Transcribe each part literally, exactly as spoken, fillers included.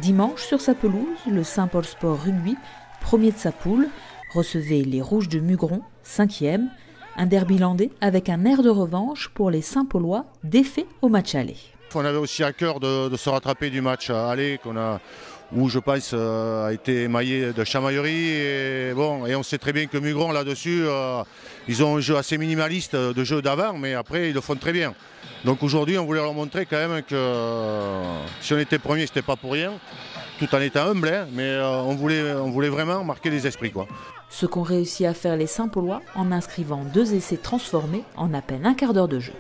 Dimanche, sur sa pelouse, le Saint-Paul Sport Rugby, premier de sa poule, recevait les Rouges de Mugron, cinquième. Un derby landais avec un air de revanche pour les Saint-Paulois, défaits au match aller. On avait aussi à cœur de, de se rattraper du match aller qu'on a, où je pense euh, a été émaillé de chamaillerie. Et, bon, et on sait très bien que Mugron là-dessus, euh, ils ont un jeu assez minimaliste de jeu d'avant, mais après ils le font très bien. Donc aujourd'hui on voulait leur montrer quand même que euh, si on était premier, c'était pas pour rien, tout en étant humble, hein, mais euh, on, voulait, on voulait vraiment marquer les esprits, quoi. Ce qu'ont réussi à faire les Saint-Paulois en inscrivant deux essais transformés en à peine un quart d'heure de jeu.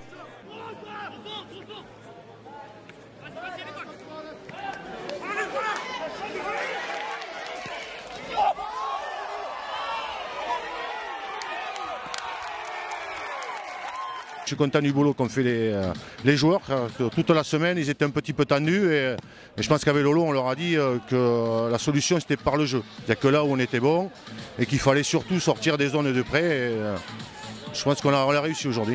Je suis content du boulot qu'ont fait les, euh, les joueurs. Toute la semaine, ils étaient un petit peu tendus et, et je pense qu'avec Lolo, on leur a dit euh, que la solution, c'était par le jeu. Il n'y a que là où on était bon et qu'il fallait surtout sortir des zones de près. Et, euh, je pense qu'on a, on a réussi aujourd'hui.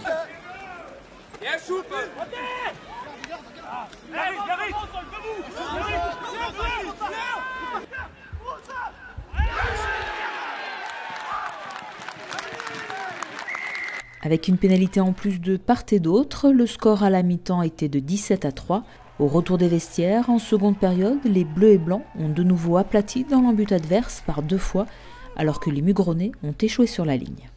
Avec une pénalité en plus de part et d'autre, le score à la mi-temps était de dix-sept à trois. Au retour des vestiaires, en seconde période, les Bleus et Blancs ont de nouveau aplati dans l'embut adverse par deux fois, alors que les Mugronnais ont échoué sur la ligne.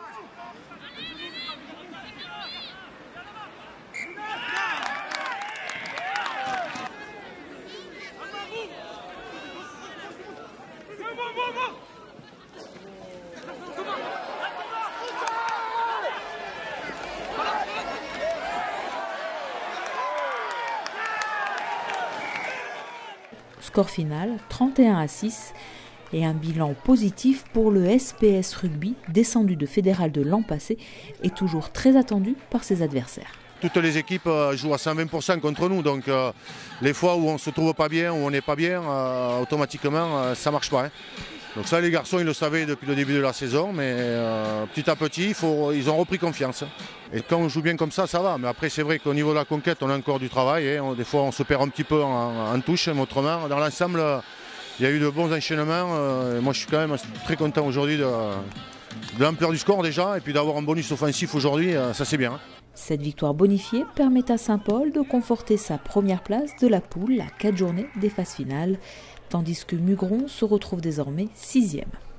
Score final trente et un à six et un bilan positif pour le S P S Rugby, descendu de fédéral de l'an passé et toujours très attendu par ses adversaires. Toutes les équipes jouent à cent vingt pour cent contre nous, donc euh, les fois où on ne se trouve pas bien, où on n'est pas bien, euh, automatiquement euh, ça ne marche pas. Hein. Donc ça, les garçons, ils le savaient depuis le début de la saison, mais euh, petit à petit, il faut, ils ont repris confiance. Et quand on joue bien comme ça, ça va. Mais après, c'est vrai qu'au niveau de la conquête, on a encore du travail. Et on, des fois, on se perd un petit peu en, en touche, mais autrement, dans l'ensemble, il y a eu de bons enchaînements. Euh, moi, je suis quand même très content aujourd'hui de, de l'ampleur du score déjà, et puis d'avoir un bonus offensif aujourd'hui, euh, ça c'est bien. Hein. Cette victoire bonifiée permet à Saint-Paul de conforter sa première place de la poule à quatre journées des phases finales, tandis que Mugron se retrouve désormais sixième.